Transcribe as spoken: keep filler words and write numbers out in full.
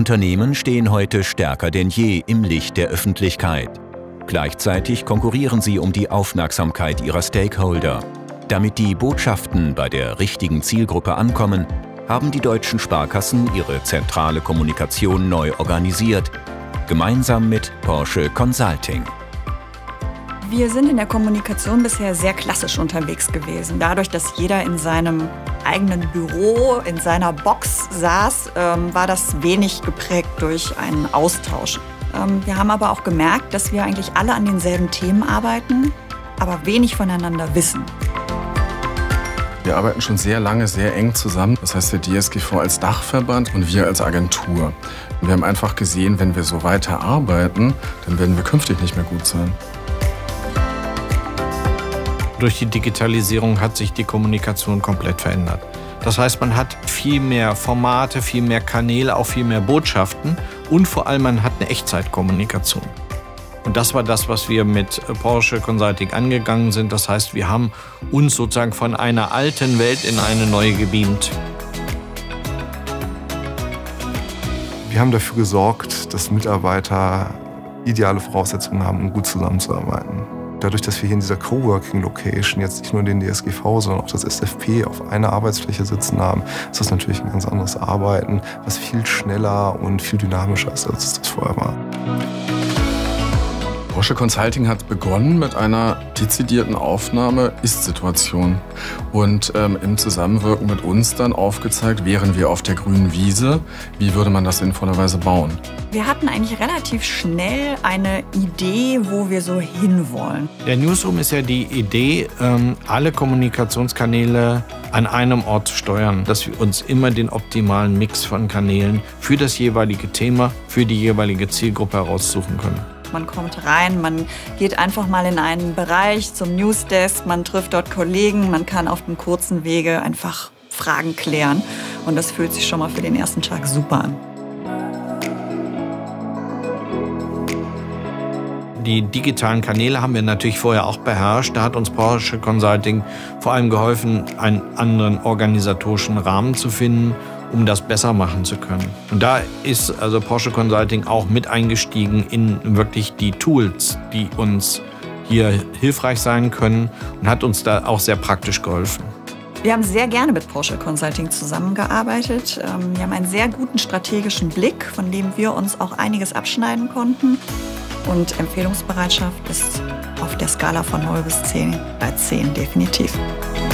Unternehmen stehen heute stärker denn je im Licht der Öffentlichkeit. Gleichzeitig konkurrieren sie um die Aufmerksamkeit ihrer Stakeholder. Damit die Botschaften bei der richtigen Zielgruppe ankommen, haben die deutschen Sparkassen ihre zentrale Kommunikation neu organisiert, gemeinsam mit Porsche Consulting. Wir sind in der Kommunikation bisher sehr klassisch unterwegs gewesen. Dadurch, dass jeder in seinem eigenen Büro, in seiner Box saß, ähm, war das wenig geprägt durch einen Austausch. Ähm, wir haben aber auch gemerkt, dass wir eigentlich alle an denselben Themen arbeiten, aber wenig voneinander wissen. Wir arbeiten schon sehr lange, sehr eng zusammen. Das heißt, der D S G V als Dachverband und wir als Agentur. Und wir haben einfach gesehen, wenn wir so weiter arbeiten, dann werden wir künftig nicht mehr gut sein. Durch die Digitalisierung hat sich die Kommunikation komplett verändert. Das heißt, man hat viel mehr Formate, viel mehr Kanäle, auch viel mehr Botschaften und vor allem man hat eine Echtzeitkommunikation. Und das war das, was wir mit Porsche Consulting angegangen sind. Das heißt, wir haben uns sozusagen von einer alten Welt in eine neue gebeamt. Wir haben dafür gesorgt, dass Mitarbeiter ideale Voraussetzungen haben, um gut zusammenzuarbeiten. Dadurch, dass wir hier in dieser Coworking-Location jetzt nicht nur den D S G V, sondern auch das S F P auf einer Arbeitsfläche sitzen haben, ist das natürlich ein ganz anderes Arbeiten, was viel schneller und viel dynamischer ist, als es das vorher war. Porsche Consulting hat begonnen mit einer dezidierten Aufnahme Ist-Situation und ähm, im Zusammenwirken mit uns dann aufgezeigt, wären wir auf der grünen Wiese, wie würde man das sinnvollerweise bauen. Wir hatten eigentlich relativ schnell eine Idee, wo wir so hinwollen. Der Newsroom ist ja die Idee, ähm, alle Kommunikationskanäle an einem Ort zu steuern, dass wir uns immer den optimalen Mix von Kanälen für das jeweilige Thema, für die jeweilige Zielgruppe heraussuchen können. Man kommt rein, man geht einfach mal in einen Bereich zum Newsdesk, man trifft dort Kollegen, man kann auf dem kurzen Wege einfach Fragen klären. Und das fühlt sich schon mal für den ersten Tag super an. Die digitalen Kanäle haben wir natürlich vorher auch beherrscht. Da hat uns Porsche Consulting vor allem geholfen, einen anderen organisatorischen Rahmen zu finden, um das besser machen zu können. Und da ist also Porsche Consulting auch mit eingestiegen in wirklich die Tools, die uns hier hilfreich sein können und hat uns da auch sehr praktisch geholfen. Wir haben sehr gerne mit Porsche Consulting zusammengearbeitet. Wir haben einen sehr guten strategischen Blick, von dem wir uns auch einiges abschneiden konnten. Und Empfehlungsbereitschaft ist auf der Skala von null bis zehn bei zehn definitiv.